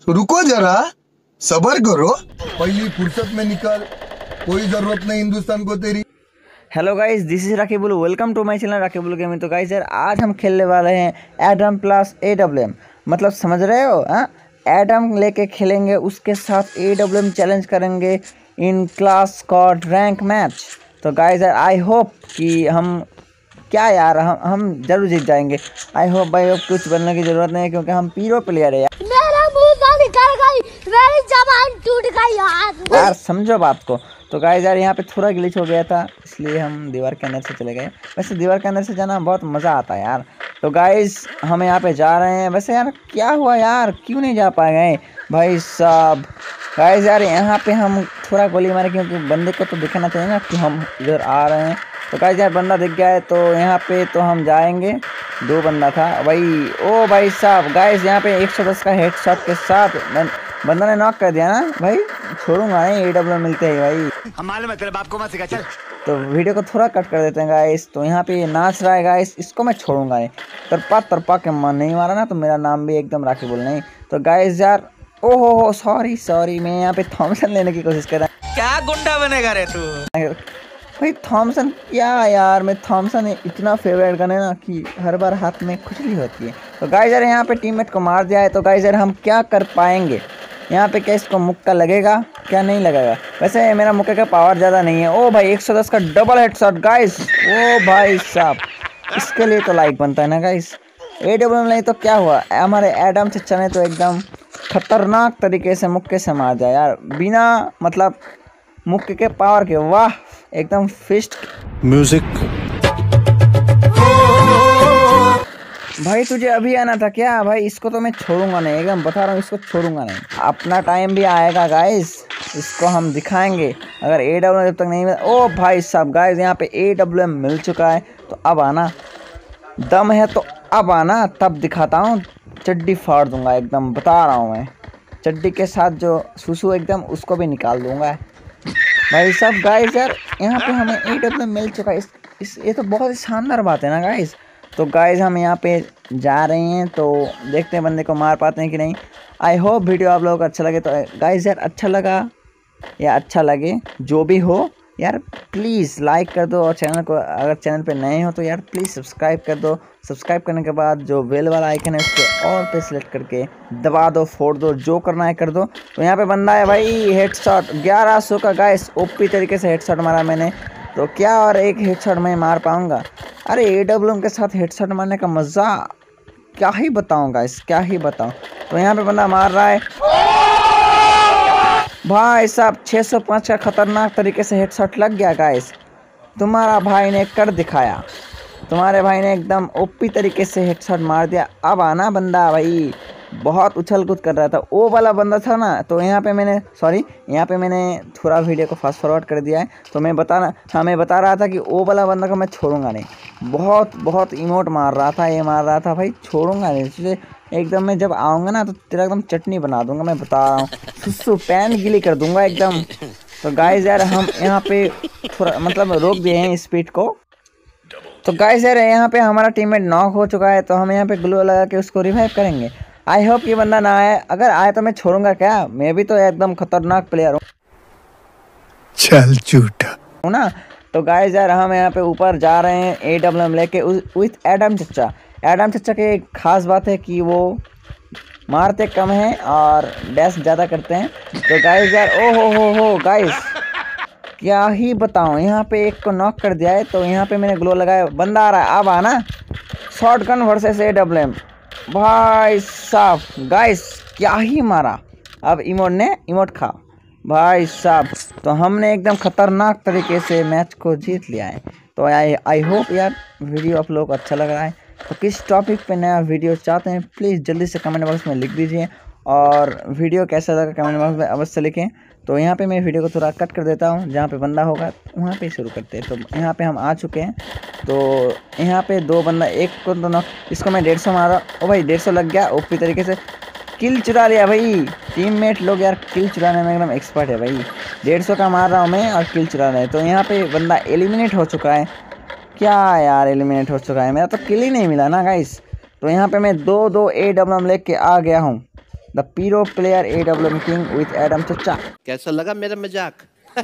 तो रुको जरा, सबर करो, पहली फुर्सत में निकल, कोई जरूरत नहीं हिंदुस्तान को तेरी। Hello guys, this is Rakibul. Welcome to my channel Rakibul gaming. तो गाइस यार, आज हम खेलने वाले हैं एडम प्लस AWM। मतलब समझ रहे हो? हाँ, एडम लेके खेलेंगे, उसके साथ AWM चैलेंज करेंगे in class squad rank match. तो गाइस यार, आई होप कि हम हम जरूर जीत जाएंगे। आई होप भाई, अब कुछ बनने की जरूरत नहीं है क्योंकि हम पीरो प्लेयर है यार। मेरा मुंह निकल गई, मेरी जबान टूट गई यार समझो बात को। तो गाइस यार, यहाँ पे थोड़ा ग्लिच हो गया था, इसलिए हम दीवार के अंदर से चले गए। वैसे दीवार के अंदर से जाना बहुत मज़ा आता है यार। तो गाइस, हम यहाँ पे जा रहे हैं। वैसे यार क्या हुआ यार, क्यों नहीं जा पाए गए भाई साहब? गाइस यार, यहाँ पे हम थोड़ा गोली मारे क्योंकि बंदे को तो दिखना चाहिए ना कि हम इधर आ रहे हैं। तो गाइस यार, बंदा दिख गया है तो यहाँ पे तो हम जाएंगे। दो बंदा था भाई। ओ भाई साहब, गाइस यहाँ पे 110 का हेडशॉट के साथ बंदा ने नॉक कर दिया ना भाई। छोड़ूंगा नहीं, AWM मिलते हैं भाई। हम मालूम है, तेरे बाप को मत सिखा। चल तो वीडियो को थोड़ा कट कर देते हैं गाइस। तो यहाँ पे ये नाच रहा है गाइस, इसको मैं छोड़ूंगा नहीं। तरपा के मन नहीं मारा ना तो मेरा नाम भी एकदम राकेबुल नहीं। तो गाइस यार, ओहो सॉरी, मैं यहाँ पे थॉमसन लेने की कोशिश कर रहा हूँ। क्या गुंडा बनेगा रे तू? भाई थॉमसन क्या यार, मैं थॉमसन इतना फेवरेट गन है ना कि हर बार हाथ में खुजली होती है। तो गाइस यार, यहाँ पे टीममेट को मार दिया है। तो गाइस यार, हम क्या कर पाएंगे यहाँ पे? क्या इसको मुक्का लगेगा? क्या नहीं लगेगा? वैसे मेरा मुक्के का पावर ज़्यादा नहीं है। ओ भाई, 110 का डबल हेडशॉट गाइस। ओ भाई साहब, इसके लिए तो लाइक बनता है ना गाइस। AWM नहीं तो क्या हुआ, हमारे एडम चचा ने तो एकदम खतरनाक तरीके से मुक्के से मार दिया यार, बिना मतलब मुक्के के पावर के। वाह, एकदम फिस्ट म्यूजिक। भाई तुझे अभी आना था क्या भाई? इसको तो मैं छोड़ूंगा नहीं, एकदम बता रहा हूँ, इसको छोड़ूंगा नहीं। अपना टाइम भी आएगा गाइस, इसको हम दिखाएंगे। अगर AWM जब तक नहीं मिला। ओ भाई साहब, गाइस यहाँ पे AWM मिल चुका है। तो अब आना, दम है तो अब आना, तब दिखाता हूँ। चड्डी फाड़ दूंगा एकदम, बता रहा हूँ मैं। चड्डी के साथ जो सुसु एकदम उसको भी निकाल दूंगा भाई साहब। गाइस यार, यहाँ पे हमें AWM मिल चुका है। ये तो बहुत ही शानदार बात है ना गाइस। तो गाइस, हम यहाँ पे जा रहे हैं, तो देखते हैं बंदे को मार पाते हैं कि नहीं। आई होप वीडियो आप लोगों को अच्छा लगे। तो गाइस यार, अच्छा लगा या अच्छा लगे जो भी हो यार, प्लीज़ लाइक कर दो। और चैनल को, अगर चैनल पे नए हो तो यार प्लीज़ सब्सक्राइब कर दो। सब्सक्राइब करने के बाद जो बेल वाला आइकन है उसको ऑल पे सिलेक्ट करके दबा दो, फोड़ दो, जो करना है कर दो। तो यहाँ पे बंदा है भाई, हेडशॉट 1100 का गाइस। ओपी तरीके से हेडशॉट मारा मैंने। तो क्या और एक हेडशॉट मैं मार पाऊँगा? अरे AWM के साथ हेडशॉट मारने का मज़ा क्या ही बताऊँ गाइस, क्या ही बताऊँ। तो यहाँ पे बंदा मार रहा है भाई साहब। 605 का खतरनाक तरीके से हेडशॉट लग गया गाइस। तुम्हारा भाई ने कर दिखाया, तुम्हारे भाई ने एकदम ओपी तरीके से हेडशॉट मार दिया। अब आना बंदा भाई, बहुत उछल कूद कर रहा था, वो वाला बंदा था ना। तो यहाँ पे मैंने थोड़ा वीडियो को फास्ट फॉरवर्ड कर दिया है। तो मैं बता रहा था कि वो वाला बंदा को मैं छोड़ूंगा नहीं। बहुत इमोट मार रहा था, ये मार रहा था भाई, छोड़ूंगा नहीं तुझे एकदम। मैं जब आऊँगा ना तो तेरा एकदम चटनी बना दूंगा, मैं बता रहा हूँ। सुसु पैन गिली कर दूंगा एकदम। तो गाइस यार, हम यहाँ पे थोड़ा मतलब रोक दिए हैं स्पीड को। तो गाइस यार, यहाँ पे हमारा टीममेट नॉक हो चुका है। तो हम यहाँ पे ग्लू लगा के उसको रिवाइव करेंगे। आई होप ये बंदा ना आए, अगर आए तो मैं छोड़ूंगा क्या? मैं भी तो एकदम खतरनाक प्लेयर हूँ। चल झूठा हूँ ना। तो गाइस यार, हम यहाँ पे ऊपर जा रहे हैं AWM लेके विथ एडम चचा। एडम चचा की एक खास बात है कि वो मारते कम हैं और डैश ज़्यादा करते हैं। तो गाइस यार, ओ हो गाइस, क्या ही बताऊँ, यहाँ पे एक को नॉक कर दिया है। तो यहाँ पे मैंने ग्लो लगाया, बंदा आ रहा है। अब आना, शॉटगन वर्सेस AWM भाई साहब। गाइस क्या ही मारा। अब इमोट खा भाई साहब। तो हमने एकदम खतरनाक तरीके से मैच को जीत लिया है। तो आई होप यार वीडियो आप लोग को अच्छा लग रहा है। तो किस टॉपिक पे नया वीडियो चाहते हैं प्लीज़ जल्दी से कमेंट बॉक्स में लिख दीजिए। और वीडियो कैसा लगा कमेंट बॉक्स में अवश्य लिखें। तो यहाँ पे मैं वीडियो को थोड़ा कट कर देता हूँ, जहाँ पे बंदा होगा वहाँ पे शुरू करते हैं। तो यहाँ पे हम आ चुके हैं। तो यहाँ पे दो बंदा, एक को तो इसको मैं 150 मारा। ओ भाई 150 लग गया, ओपी तरीके से किल चुरा लिया भाई। टीममेट लोग यार किल चुराने में एकदम एक्सपर्ट है भाई। 150 का मार रहा हूँ मैं और किल चुरा रहा है। तो यहाँ पे बंदा एलिमिनेट हो चुका है। क्या यार, एलिमिनेट हो चुका है, मेरा तो किल ही नहीं मिला ना गाइस। तो यहाँ पे मैं 2-2 AWM लेके आ गया हूँ। The pro player AWM king with Adam चचा। कैसा लगा मेरा मजाक?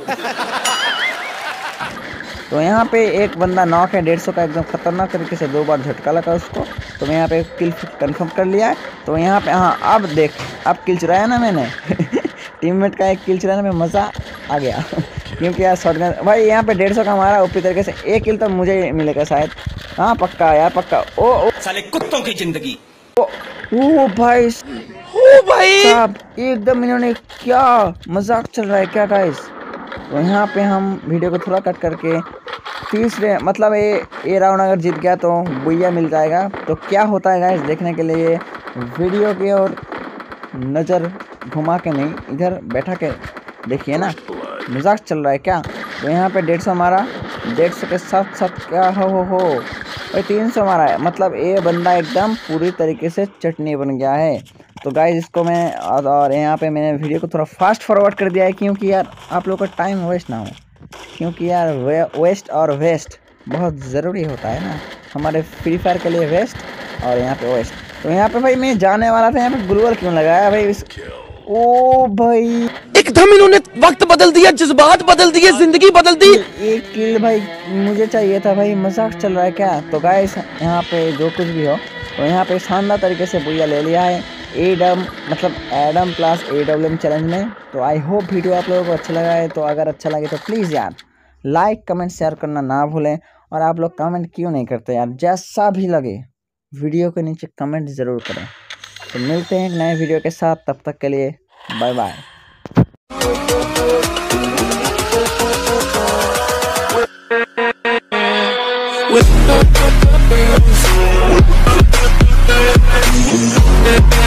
तो यहाँ पे एक बंदा नॉक है 150 का, एकदम खतरनाक तरीके से 2 बार झटका लगा उसको। तो मैं यहाँ पे किल कंफर्म कर लिया है। तो यहाँ पे हाँ अब देख, अब किल चुराया ना मैंने टीममेट का एक किल चुराने में मज़ा आ गया क्योंकि यार शॉटगन भाई यहाँ पे 150 का मारा ऊपरी तरीके से। एक किल तो मुझे ही मिलेगा शायद। हाँ पक्का यार पक्का। ओ साले कुत्तों की जिंदगी। ओ भाई साहब एकदम इन्होंने क्या मजाक चल रहा है क्या गाइस। तो यहाँ पे हम वीडियो को थोड़ा कट करके तीसरे मतलब ये राउंड अगर जीत गया तो बुइया मिल जाएगा। तो क्या होता है गाइस देखने के लिए वीडियो की ओर नज़र घुमा के नहीं, इधर बैठा के देखिए ना, मजाक चल रहा है क्या। तो यहाँ पे 150 मारा, 150 के साथ साथ क्या हो भाई 300 मारा है। मतलब ये बंदा एकदम पूरी तरीके से चटनी बन गया है। तो गाइस इसको मैं और यहाँ पे मैंने वीडियो को थोड़ा फास्ट फॉरवर्ड कर दिया है क्योंकि यार आप लोगों का टाइम वेस्ट ना हो, क्योंकि यार वेस्ट और वेस्ट बहुत ज़रूरी होता है ना हमारे फ्री फायर के लिए, वेस्ट और यहाँ पे वेस्ट। तो यहाँ पे भाई मैं जाने वाला था, यहाँ पे ग्लूवल क्यों लगाया भाई ओ भाई एकदम इन्होंने वक्त बदल दिया, जज्बात बदल दिए, जिंदगी बदल दी। एक किल भाई मुझे चाहिए था भाई, मजाक चल रहा है क्या। तो गाइस यहाँ पे जो कुछ भी हो तो यहाँ पे शानदार तरीके से बुइया ले लिया है एडम मतलब एडम प्लस AWM चैलेंज में। तो आई होप वीडियो आप लोगों को अच्छा लगा है। तो अगर अच्छा लगे तो प्लीज़ यार लाइक कमेंट शेयर करना ना भूलें। और आप लोग कमेंट क्यों नहीं करते यार, जैसा भी लगे वीडियो के नीचे कमेंट ज़रूर करें। तो मिलते हैं एक नए वीडियो के साथ, तब तक के लिए बाय बाय। with